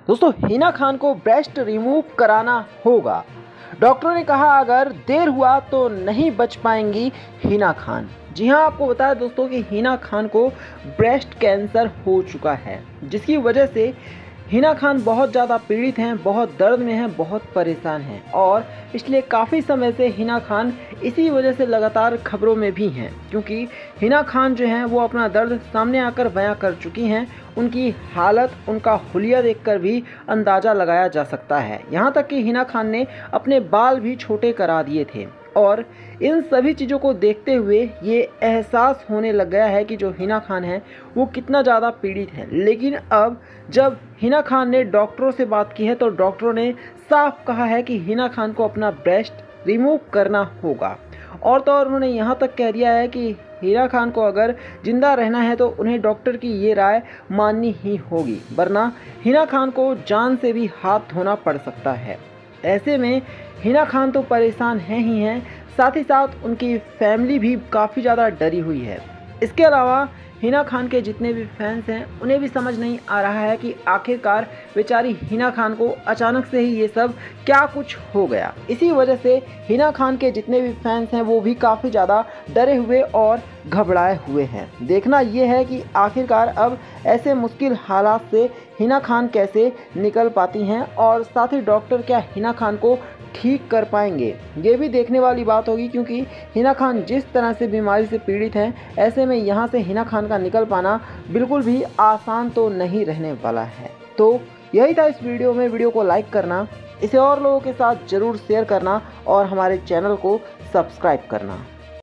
दोस्तों हिना खान को breast remove कराना होगा। डॉक्टरों ने कहा अगर देर हुआ तो नहीं बच पाएंगी हिना खान। जी हां, आपको बताया दोस्तों कि हिना खान को ब्रेस्ट कैंसर हो चुका है, जिसकी वजह से हिना खान बहुत ज़्यादा पीड़ित हैं, बहुत दर्द में हैं, बहुत परेशान हैं और इसलिए काफ़ी समय से हिना खान इसी वजह से लगातार खबरों में भी हैं, क्योंकि हिना खान जो हैं वो अपना दर्द सामने आकर बयां कर चुकी हैं। उनकी हालत, उनका हुलिया देखकर भी अंदाज़ा लगाया जा सकता है। यहाँ तक कि हिना खान ने अपने बाल भी छोटे करा दिए थे और इन सभी चीज़ों को देखते हुए ये एहसास होने लग गया है कि जो हिना खान है वो कितना ज़्यादा पीड़ित है। लेकिन अब जब हिना खान ने डॉक्टरों से बात की है तो डॉक्टरों ने साफ कहा है कि हिना खान को अपना ब्रेस्ट रिमूव करना होगा और तो और उन्होंने यहाँ तक कह दिया है कि हिना खान को अगर जिंदा रहना है तो उन्हें डॉक्टर की ये राय माननी ही होगी, वरना हिना खान को जान से भी हाथ धोना पड़ सकता है। ऐसे में हिना खान तो परेशान हैं ही हैं, साथ ही साथ उनकी फैमिली भी काफ़ी ज़्यादा डरी हुई है। इसके अलावा हिना खान के जितने भी फैंस हैं उन्हें भी समझ नहीं आ रहा है कि आखिरकार बेचारी हिना खान को अचानक से ही ये सब क्या कुछ हो गया। इसी वजह से हिना खान के जितने भी फैंस हैं वो भी काफ़ी ज़्यादा डरे हुए और घबराए हुए हैं। देखना ये है कि आखिरकार अब ऐसे मुश्किल हालात से हिना खान कैसे निकल पाती हैं और साथ ही डॉक्टर क्या हिना खान को ठीक कर पाएंगे, ये भी देखने वाली बात होगी, क्योंकि हिना खान जिस तरह से बीमारी से पीड़ित हैं, ऐसे में यहाँ से हिना खान का निकल पाना बिल्कुल भी आसान तो नहीं रहने वाला है। तो यही था इस वीडियो में। वीडियो को लाइक करना, इसे और लोगों के साथ ज़रूर शेयर करना और हमारे चैनल को सब्सक्राइब करना।